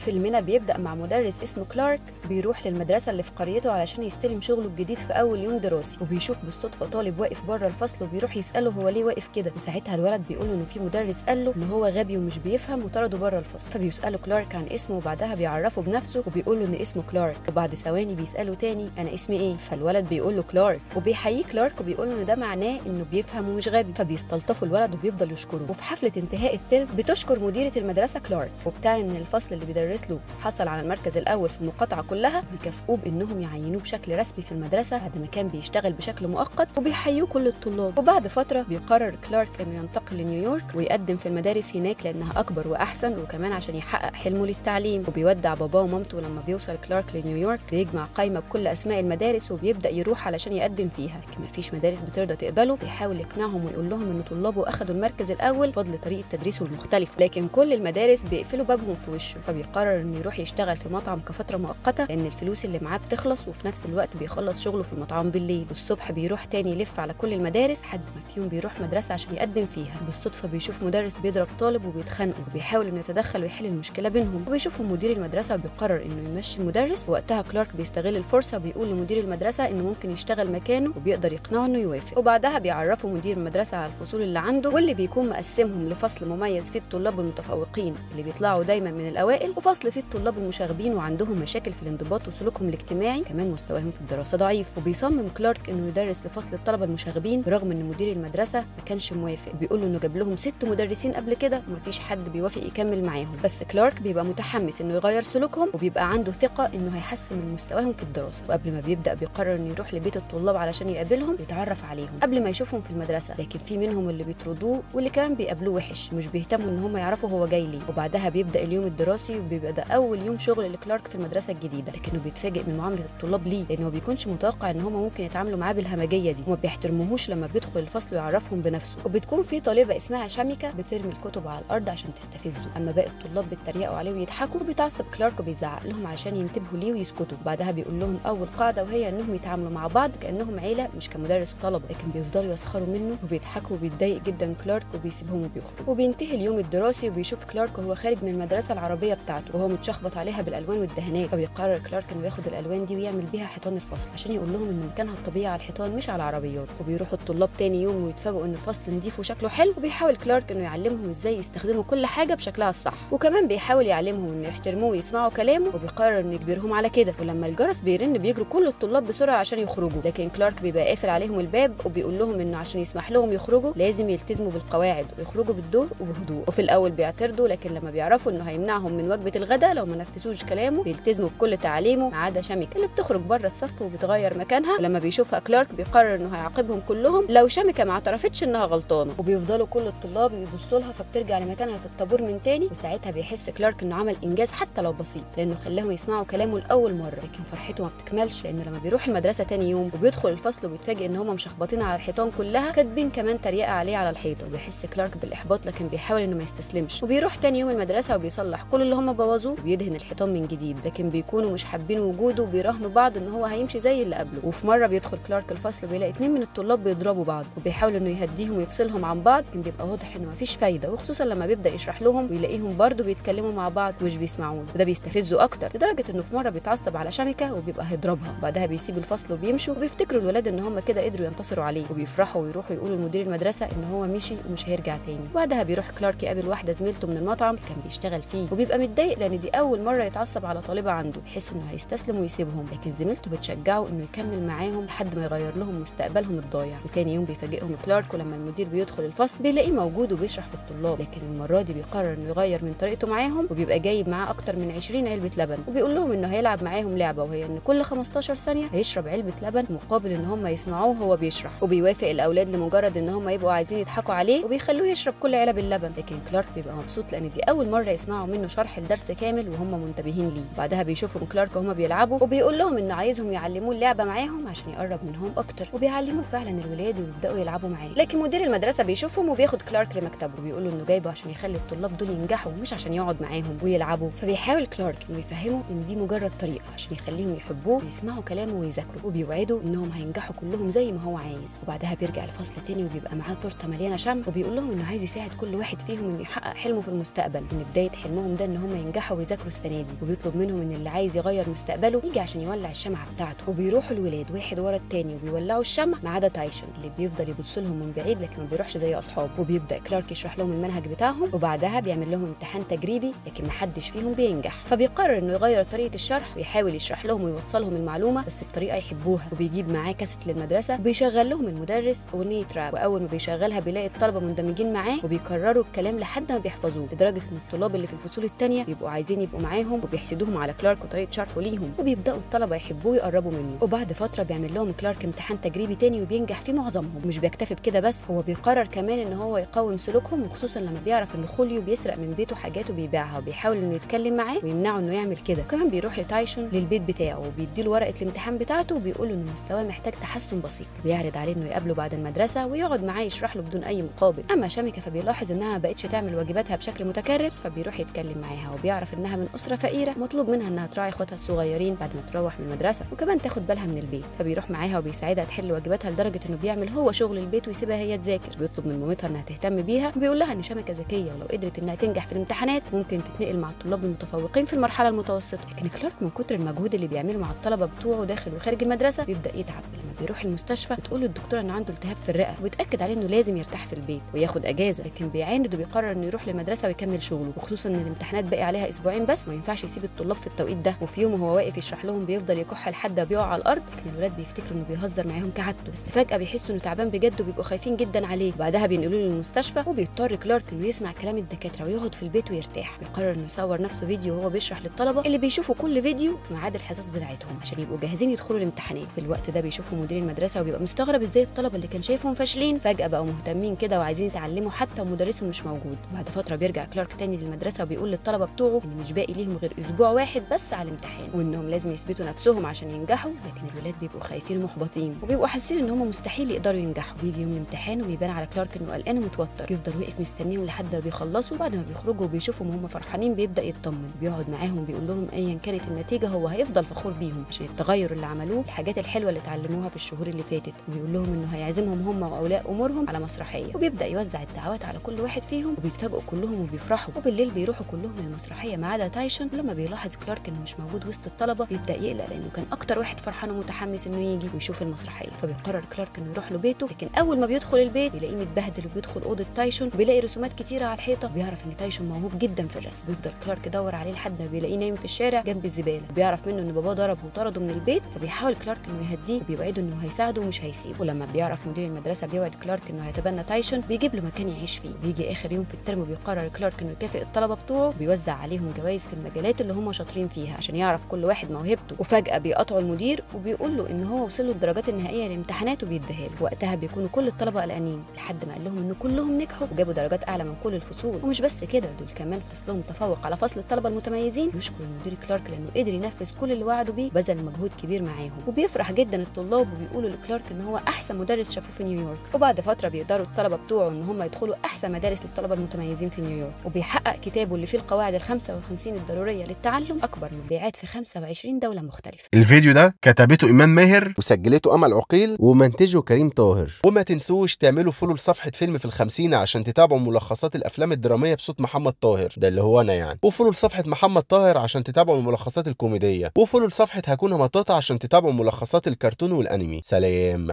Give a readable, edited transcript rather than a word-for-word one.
فيلمنا بيبدأ مع مدرس اسمه كلارك بيروح للمدرسة اللي في قريته علشان يستلم شغله الجديد في أول يوم دراسي، وبيشوف بالصدفة طالب واقف بره الفصل وبيروح يسأله هو ليه واقف كده، وساعتها الولد بيقول له إنه في مدرس قال له إن هو غبي ومش بيفهم وطرده بره الفصل. فبيسأله كلارك عن اسمه وبعدها بيعرفه بنفسه وبيقول له إن اسمه كلارك، وبعد ثواني بيسأله تاني أنا اسمي إيه؟ فالولد بيقول له كلارك، وبيحييه كلارك وبيقول له إن ده معناه إنه بيفهم ومش غبي. فبيستلطفوا الولد وبيفضل يشكره. وفي حفلة انتهاء الترم بتشكر مديرة المدرسة كلارك وبتعلن إن الفصل اللي بيدرس له حصل على المركز الأول في المقاطعة كلها، ويكافئوه بإنهم يعينوه بشكل رسمي في المدرسة بعد ما كان بيشتغل بشكل مؤقت، وبيحيوه كل الطلاب. وبعد فترة بيقرر كلارك إنه ينتقل لنيويورك ويقدم في المدارس هناك لأنها أكبر وأحسن، وكمان عشان يحقق حلمه للتعليم. وبيودع باباه ومامته لما بيوصل كلارك لنيويورك، بيجمع قائمة بكل أسماء المدارس وبيبدأ يروح علشان يقدم فيها، لكن مفيش مدارس بترضى تقبله. بيحاول يقنعهم ويقول لهم إن طلابه أخدوا المركز الأول بفضل طريقة تدريسه المختلفة، لكن كل المدارس بيقفلوا بابهم في وشه. فبيقرر إنه يروح يشتغل في مطعم كفترة مؤقتة لأن الفلوس اللي معاه بتخلص، وفي نفس الوقت بيخلص شغله في المطعم بالليل. والصبح بيروح تاني يلف على كل المدارس لحد ما في يوم بيروح مدرسة عشان يقدم فيها. بالصدفة بيشوف مدرس بيضرب طالب وبيتخانقوا، وبيحاول إنه يتدخل ويحل المشكلة بينهم. وبيشوفهم مدير المدرسة وبيقرر إنه يمشي المدرس. وقتها كلارك بيستغل الفرصة وبيقول لمدير المدرسة إنه ممكن يشتغل مكانه، وبيقدر يقنعه إنه يوافق. وبعدها بيعرفوا مدير المدرسة على الفصول اللي عنده، واللي بيكون مقسمهم لفصل مميز فيه الطلاب المتفوقين اللي بيطلعوا دايما من الأوائل، وفصل فيه الطلاب المشاغبين وعندهم مشاكل في الانضباط وسلوكهم الاجتماعي، كمان مستواهم في الدراسة ضعيف. وبيصمم كلارك إنه يدرس لفصل الطلبة المشاغبين برغم إن مدير المدرسة ما كانش موافق، بيقول له إنه جاب لهم 6 مدرسين قبل كده ومفيش حد بيوافق يكمل معاهم. بس كلارك بيبقى متحمس إنه يغير سلوكهم، وبيبقى عنده ثقة إنه هيحسن من مستواهم في الدراسة. وقبل ما بيبدأ بيقرر إنه يروح لبيت الطلاب علشان يقابلهم ويتعرف عليهم قبل ما يشوفهم في المدرسة، لكن في منهم اللي بيطردوه واللي كمان بيقابلوه وحش ومش بيهتموا إن هم يعرفوا هو جاي ليه. وبعدها بيبدأ اليوم الدراسي، وبيبقى ده أول يوم شغل لكلارك في المدرسة الجديدة، لكنه بيتفاجئ من معاملة الطلاب ليه، لأنه ما بيكونش متوقع إن هم ممكن يتعاملوا معاه بالهمجية دي، وما بيحترموهوش لما بيدخل الفصل ويعرفهم بنفسه. وبتكون في طالبة اسمها شاميكا بترمي الكتب على الأرض عشان تستفزه، أما باقي الطلاب بيتريقوا عليه ويضحكوا، وبيتعصب كلارك وبيزعق لهم عشان ينتبهوا ليه ويسكتوا. بعدها بيقول لهم أول قاعدة، وهي إنهم يتعاملوا مع بعض كأنهم عيلة مش كمدرس وطلبة، لكن بيفضلوا يسخروا منه وبيضحكوا، وبيتضايق جدا كلارك وبيسيبهم وبيخرج. وبينتهي اليوم الدراسي وبيشوف كلارك وهو خارج من المدرسة العربية بتاعته وهو متشخبط عليها بالألوان والدهانات. فبيقرر كلارك إنه ياخد الألوان دي ويعمل بيها حيطان الفصل عشان يقول لهم إن مكانها الطبيعي على الحيطان مش على العربيات. وبيروحوا الطلاب تاني يوم ويتفاجئوا إن الفصل نضيف وشكله حلو، وبيحاول كلارك إنه يعلمهم إزاي يستخدموا كل حاجة بشكلها الصح، وكمان بيحاول يعلمهم إنه يحترموه ويسمعوا كلامه، وبيقرر إنه يجبرهم على كده. ولما الجرس بيرن بيجروا كل الطلاب بسرعة عشان يخرجوا، لكن كلارك بيبقى قافل عليهم الباب وبيقول لهم إنه عشان يسمح لهم يخرجوا لازم يلتزموا بالقواعد ويخرجوا بالدور وبهدوء. وفي الأول بيعترضوا، لكن لما بيعرفوا إنه هيمنعهم من وجبة الغداء لو ما نفذوش كلامه بيلتزموا بكل تعاليمه، ما عدا شاميكا اللي بتخرج بره الصف وبتغير مكانها. ولما بيشوفها كلارك بيقرر إنه هيعاقبهم كلهم لو شاميكا ما اعترفتش إنها غلطانة. وبيفضلوا كل الطلاب يبصوا لها فبترجع لمكانها في الطابور من تاني، وساعتها بيحس كلارك إنه عمل إنجاز حتى لو بسيط لأنه خلاهم يسمعوا كلامه لأول مرة. لكن فرحته ما بتكملش، لأنه لما بيروح المدرسة تاني يوم وبيدخل الفصل وبيتفاجئ إن هم مشخبطين على الحيطان كلها كاتبين كمان تريقة عليه على الحيطة، وبيحس كلارك بالإحباط لكن بيحاول إنه ما يستسلمش. وبيروح تاني يوم المدرسة وبيصلح كل اللي هم بوظوه وبيدهن الحيطان من جديد، لكن بيكونوا مش حابين وجوده وبيراهنوا بعض إن هو هيمشي زي اللي قبله. وفي مرة بيدخل كلارك الفصل وبيلاقي 2 من الطلاب بيضربوا بعض، وبيحاول إنه يهديهم ويفصلهم عن بعض، لكن بيبقى واضح إنه مفيش فايدة، وخصوصا لما بيبدأ يشرح لهم ويلاقيهم برضه بيتكلموا مع بعض ومش بيسمعون، وده بيستفزه أكتر لدرجة إنه في مرة بيتعصب على شاميكا وبيبقى هيضربها. بعدها بيسيب الفصل وبيمشوا، وبيفتكروا الولاد إن هم كده قدروا ينتصروا عليه، وبيفرحوا ويروحوا يقولوا لمدير المدرسة إن هو مشي ومش هيرجع تاني. بعدها بيروح كلارك يقابل واحدة زميلته من المطعم اللي كان بيشتغل فيه، وبيبقى متضايق لأن دي أول مرة يتعصب على طالبة عنده، يحس إنه هيستسلم ويسيبهم، لكن زميلته بتشجعه إنه يكمل معاهم لحد ما يغير لهم مستقبلهم الضايع. وتاني يوم بيفاجئهم كلارك، ولما المدير بيدخل الفصل بيلاقيه موجود وبيشرح للطلاب، لكن المرة دي بيقرر إنه يغير من طريقته معاهم، وبيبقى جايب معاه أكتر من 20 علبة لبن، وبيقول لهم إنه هيلعب معاهم لعبة، وهي إن كل 15 ثانية هيشرب علبة لبن مقابل إن هم يسمعوه وهو بيشرح. وبيوافق الأولاد لمجرد إن هم يبقوا عايزين يضحكوا عليه، وبيخلوه يشرب كل علب اللبن، لكن كلارك بيبقى مبسوط لأن دي أول مرة يسمعوا منه شرح الدرس كامل وهم منتبهين ليه. بعدها بيشوفهم كلارك وهم بيلعبوا، وبيقول لهم إنه عايزهم يعلموه اللعبة معاهم عشان يقرب منهم أكتر، وبيعلموه فعلا الولاد ويبدأوا يلعبوا معاه. لكن مدير المدرسة بيشوفهم وبياخد كلارك لمكتبه، وبيقول له إنه جايبه عشان يخلي الطلاب دول ينجحوا مش عشان يقعد معاهم ويلعبوا. فبيحاول كلارك إنه يفهمه إن دي مجرد طريقة عشان يخليهم يحبوه ويسمعوا كلامه ويذاكروا، وبيوعدوا إنهم هينجحوا كلهم زي ما هو عايز. وبعدها بيرجع الفصل تاني وبيبقى معاه تورته مليانه شمع، وبيقول لهم انه عايز يساعد كل واحد فيهم انه يحقق حلمه في المستقبل، وان بدايه حلمهم ده ان هم ينجحوا ينجحوا ويذاكروا السنه دي، وبيطلب منهم ان اللي عايز يغير مستقبله يجي عشان يولع الشمعه بتاعته. وبيروحوا الولاد واحد ورا التاني وبيولعوا الشمع ما عدا تايشون اللي بيفضل يبص لهم من بعيد لكن ما بيروحش زي اصحابه. وبيبدا كلارك يشرح لهم المنهج بتاعهم، وبعدها بيعمل لهم امتحان تجريبي لكن ما حدش فيهم بينجح. فبيقرر انه يغير طريقه الشرح ويحاول يشرح لهم ويوصلهم المعلومه بس بطريقه يحبوها. وبيجيب معاه كاسيت للمدرسه وبيشغل لهم المدرس اغنيه راب، واول ما بيشغلها بيلاقي الطلبه مندمجين معاه وبيكرروا الكلام لحد ما بيحفظوه، لدرجه ان الطلاب اللي في الفصول الثانيه بيبقوا عايزين يبقوا معاهم وبيحسدوهم على كلارك وطريقه شرحه ليهم، وبيبداوا الطلبه يحبوه ويقربوا منه. وبعد فتره بيعمل لهم كلارك امتحان تجريبي تاني وبينجح فيه معظمهم. ومش بيكتفي بكده بس، هو بيقرر كمان ان هو يقاوم سلوكهم، وخصوصا لما بيعرف ان خوليو بيسرق من بيته حاجات وبيبيعها، وبيحاول انه يتكلم معاه ويمنعه انه يعمل كده. كمان بيروح لتايشون للبيت بتاعه وبيديله ورقه الامتحان بتاعته وبيقول له ان مستواه محتاج تحسن بسيط، وبيعرض عليه انه يقابله بعد المدرسه ويقعد معاه يشرح له بدون اي مقابل. اما شاميكا فبيلاحظ انها ما بقتش تعمل واجباتها بشكل متكرر، فبيروح يتكلم معاها وبيعرف انها من اسره فقيره مطلوب منها انها تراعي اخواتها الصغيرين بعد ما تروح من المدرسه وكمان تاخد بالها من البيت. فبيروح معاها وبيساعدها تحل واجباتها لدرجه انه بيعمل هو شغل البيت ويسيبها هي تذاكر. بيطلب من مامتها انها تهتم بيها وبيقول لها ان شاميكا ذكيه ولو قدرت انها تنجح في الامتحانات ممكن تتنقل مع الطلاب المتفوقين في المرحله المتوسطه. لكن كلارك من كتر المجهود اللي بيعمله مع الطلبه بتوعه داخل وخارج المدرسه بيبدا يتعب. لما بيروح المستشفى بتقول له الدكتوره ان عنده التهاب في الرئه وبتاكد عليه انه لازم يرتاح في البيت وياخد اجازه، لكن بيعاند وبيقرر انه يروح للمدرسه ويكمل شغله، وخصوصا ان الامتحانات باقي عليها اسبوعين بس، ما ينفعش يسيب الطلاب في التوقيت ده. وفي يوم وهو واقف يشرح لهم بيفضل يكح لحد ما بيقع على الارض، لكن الولاد بيفتكروا انه بيهزر معاهم كعادته، بس فجاه بيحسوا انه تعبان بجد وبيبقوا خايفين جدا عليه. وبعدها بينقلوه للمستشفى وبيضطر كلارك انه يسمع كلام الدكاتره ويقعد في البيت ويرتاح. بيقرر انه يصور نفسه فيديو وهو بيشرح للطلبه اللي بيشوفوا كل فيديو في ميعاد الحصص بتاعتهم عشان يبقوا جاهزين يدخلوا الامتحانات. في الوقت ده بيشوفوا مدير المدرسه وبيبقى مستغرب ازاي الطلبه اللي كان شايفهم فاشلين فجاه بقوا مهتمين كده وعايزين يتعلموا حتى ومدرسهم مش موجود. بعد فتره بيرجع كلارك تاني للمدرسه وبيقول للطلبه بتوعه ان مش باقي ليهم غير اسبوع واحد بس على الامتحان وانهم لازم يثبتوا نفسهم عشان ينجحوا، لكن الولاد بيبقوا خايفين ومحبطين وبيبقوا حاسين ان هم مستحيل يقدروا ينجحوا. بيجي يوم الامتحان وبيبان على كلارك انه قلقان ومتوتر، يفضل واقف مستنيهم لحد ما بيخلصوا. بعد ما بيخرجوا وبيشوفهم وهم فرحانين بيبدا يطمن، بيقعد معاهم وبيقول لهم ايا كانت النتيجه هو هيفضل فخور بيهم عشان التغير اللي عملوه، الحاجات الحلوه اللي اتعلموها في الشهور اللي فاتت، وبيقول لهم انه هيعزمهم هم واولياء امورهم على مسرحيه، وبيبدا يوزع الدعوات على كل واحد فيهم وبيتفاجئوا كلهم وبيفرحوا. وبالليل بيروحوا كلهم للمسرحيه ما عدا تايشون، ولما بيلاحظ كلارك انه مش موجود وسط الطلبه بيبدا يقلق لانه كان اكتر واحد فرحان ومتحمس انه يجي ويشوف المسرحيه. فبيقرر كلارك انه يروح له بيته، لكن اول ما بيدخل البيت بيلاقيه متبهدل وبيدخل اوضه تايشون وبيلاقي رسومات كتيره على الحيطه، وبيعرف ان تايشون موهوب جدا في الرسم. بيفضل كلارك يدور عليه لحد ما بيلاقيه نايم في الشارع جنب الزباله، بيعرف منه ان باباه ضربه وطرده من البيت، فبيحاول كلارك انه يهديه وبيوعده انه هيساعده ومش هيسيبه. ولما بيعرف مدير المدرسه بيوعد كلارك انه هيتبنى تايشون بيجيب له مكان يعيش فيه. بيجي اخر يوم في الترم وبيقرر كلارك انه يكافئ الطلبه بتوعه، بيوزع عليهم جوائز في المجالات اللي هم شاطرين فيها عشان يعرف كل واحد موهبته. وفجاه بيقاطعه المدير وبيقول له ان هو وصل له الدرجات النهائيه للامتحانات وبيديها له. وقتها بيكونوا كل الطلبه قلقانين لحد ما قال لهم ان كلهم نجحوا وجابوا درجات اعلى من كل الفصول، ومش بس كده دول كمان فصلهم تفوق على فصل الطلبه المتميزين. يشكر المدير كلارك لانه قدر ينفذ كل اللي وعدوا بيه، بذل مجهود كبير معاهم. وبيفرح جدا الطلاب وبيقولوا لكلارك ان هو احسن مدرس شافوه في نيويورك. وبعد فتره بيقدروا الطلبه بتوعه ان هم يدخلوا احسن مدارس للطلبه المتميزين في نيويورك، وبيحقق كتابه اللي فيه القواعد ال 55 الضروريه للتعلم اكبر مبيعات في 25 دوله مختلفه. الفيديو ده كتبته ايمان ماهر وسجلته امل عقيل ومنتجه كريم طاهر. وما تنسوش تعملوا فولو لصفحه فيلم في الخمسين عشان تتابعوا ملخصات الافلام الدراميه بصوت محمد طاهر، ده اللي هو انا يعني، وفولو لصفحه محمد طاهر عشان تتابعوا الملخصات الكوميديه، وفولو لصفحه هكون مطاطا عشان تتابعوا ملخصات الكرتون والانمي. سلام.